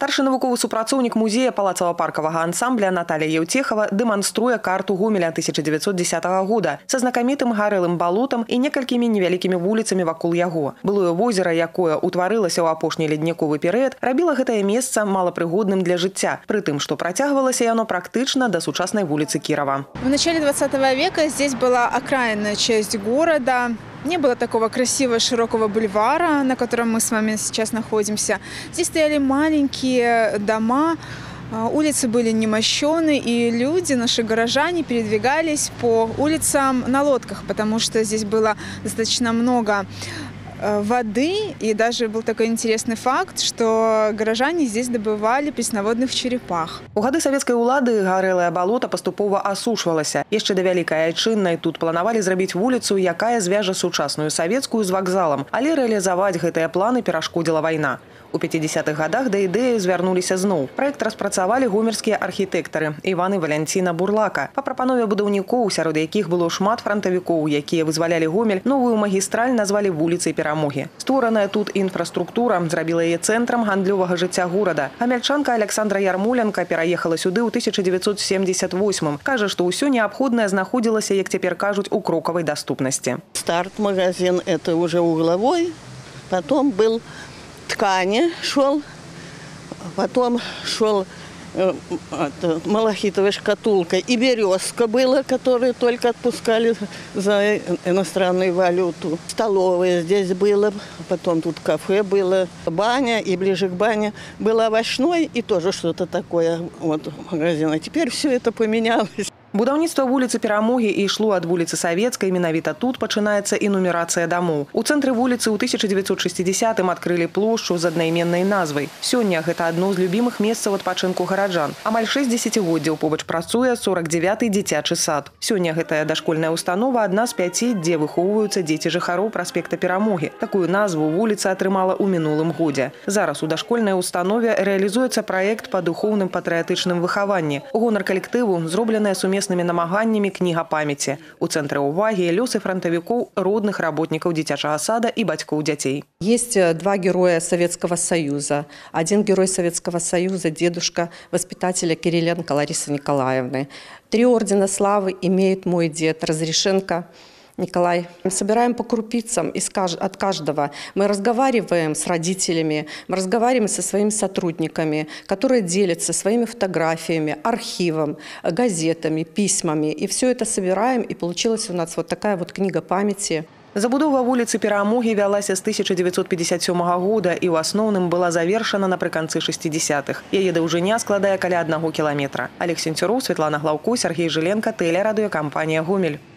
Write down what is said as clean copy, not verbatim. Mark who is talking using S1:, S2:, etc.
S1: Старшы навуковы супрацоўнік музея палацава-паркавага ансамбля Наталья Еўтехова дэманструе карту Гомеля 1910 года са знакамітым гарэлым балотам і некалькімі невялікімі вуліцамі вакол яго. Былое возера, якое утварылася ў апошні ледніковы перыяд, рабіла гэтае месца малапрыгодным для жыцця, пры тым, што працягвалася яно практычна да сучаснай вуліцы Кирова.
S2: В начале 20 века здесь была окраинная часть города. Не было такого красивого широкого бульвара, на котором мы с вами сейчас находимся. Здесь стояли маленькие дома, улицы были немощены, и люди, наши горожане, передвигались по улицам на лодках, потому что здесь было достаточно много воды, и даже был такой интересный факт, что горожане здесь добывали пресноводных черепах.
S1: У гады савецкай улады гарэлае балота паступова асушвалася. Яшчэ да вялікай айчыннай тут планавалі зрабіць вуліцу, якая звяжа сучасную савецкую з вакзалам, але рэалізаваць гэтыя планы перашкодзіла вайна. У 50-х годах да ідэі звярнуліся зноў. Праект распрацавалі гомельскія архітэктары Іван і Валянціна Бурлака. Па прапанове будаўнікоў, сярод якіх было шмат франтавікоў, якія вызвалялі Гомель, новую магістраль назвалі вуліцай Перамогі. Створаная тут інфраструктура зрабіла яе цэнтрам гандлёвага жыцця горада. Гамяльчанка Александра Ярмоленка пераехала сюды ў 1978-м. Кажа, што ўсё неабходнае знаходзілася, як цяпер кажуць, у крокавай даступнасці.
S3: Старт-магазин – это уже угловой, потом был ткани шел, потом шел малахитовая шкатулка и березка была, которую только отпускали за иностранную валюту. Столовая здесь было, потом тут кафе было, баня, и ближе к бане был овощной и тоже что-то такое вот магазин. А теперь все это поменялось.
S1: Будаўніцтва вуліцы Перамогі ішло ад вуліцы Савецкай, менавіта тут пачынаецца і нумерацыя дамоў. У цэнтры вуліцы ў 1960-м адкрылі плошчу з аднайменнай назвай. Сёння гэта адно з любімых месцаў адпачынку гараджан. Амаль 6 дзесяцігоддзяў побач працуе 49-й дзіцячы сад. Сёння гэтая дашкольная установа адна з 5, дзе выхоўваюцца дзеці жыхароў праспекта Перамогі. Такую назву вуліца атрымала ў мінулым годзе. Зараз у дашкольнай установе рэалізуецца праект па духоўным патрыятычным выхаванні. У гонар калектыву зробленая сумеснымі намаганнямі кніга памяці. У цэнтры ўвагі лёсы франтавікоў, родных работнікаў дзіцячага сада і бацькоў дзяцей.
S4: Есть 2 героя Советского Союза. Один герой Советского Союза – дедушка воспитателя Кириленко Ларисы Николаевны. 3 ордена славы имеет мой дед Разрешенко Николай. Мы собираем по крупицам от каждого. Мы разговариваем с родителями, мы разговариваем со своими сотрудниками, которые делятся своими фотографиями, архивом, газетами, письмами. И все это собираем, и получилась у нас вот такая вот книга памяти.
S1: Забудова вуліцы Перамогі вялася з 1957 года і ў асноўным была завершана напрыканцы 60-х. Яе даўжыня складае каля 1 кіламетра. Олег Сенцюроў, Светлана Глаўко, Сергей Жиленко, тэлерадыёкампанія «Гомель».